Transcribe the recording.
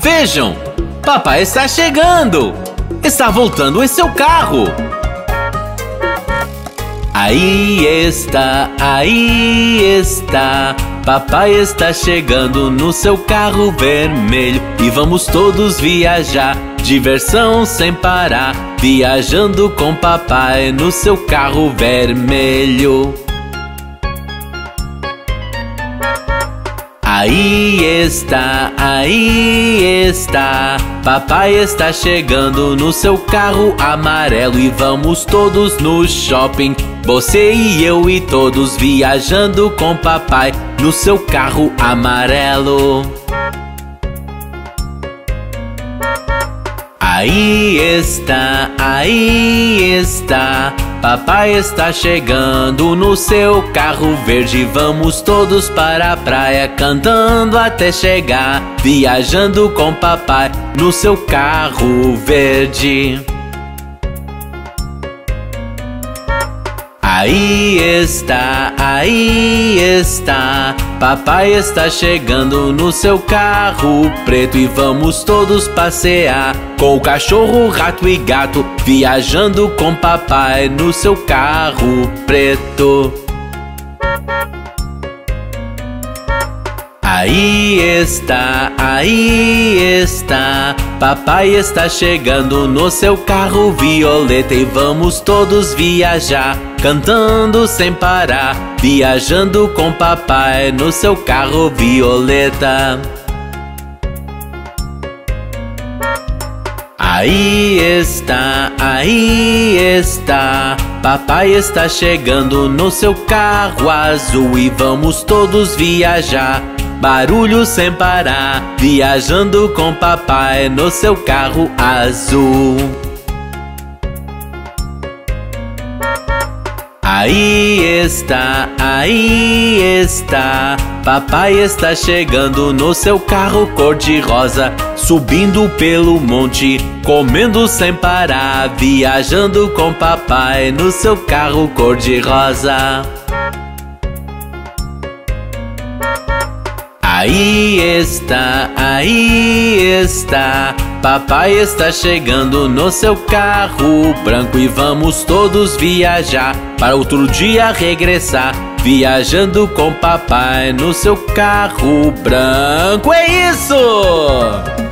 Vejam, papai está chegando. Está voltando em seu carro. Aí está, papai está chegando no seu carro vermelho e vamos todos viajar, diversão sem parar, viajando com papai no seu carro vermelho. Aí está, papai está chegando no seu carro amarelo e vamos todos no shopping. Você e eu e todos viajando com papai no seu carro amarelo. Aí está, papai está chegando no seu carro verde. Vamos todos para a praia cantando até chegar, viajando com papai no seu carro verde. Aí está, papai está chegando no seu carro preto e vamos todos passear com o cachorro, rato e gato, viajando com papai no seu carro preto. Aí está, papai está chegando no seu carro violeta e vamos todos viajar, cantando sem parar, viajando com papai no seu carro violeta. Aí está, papai está chegando no seu carro azul e vamos todos viajar, barulho sem parar, viajando com papai no seu carro azul. Aí está, papai está chegando no seu carro cor-de-rosa, subindo pelo monte, comendo sem parar, viajando com papai no seu carro cor-de-rosa. Aí está, papai está chegando no seu carro branco e vamos todos viajar, para outro dia regressar, viajando com papai no seu carro branco. É isso!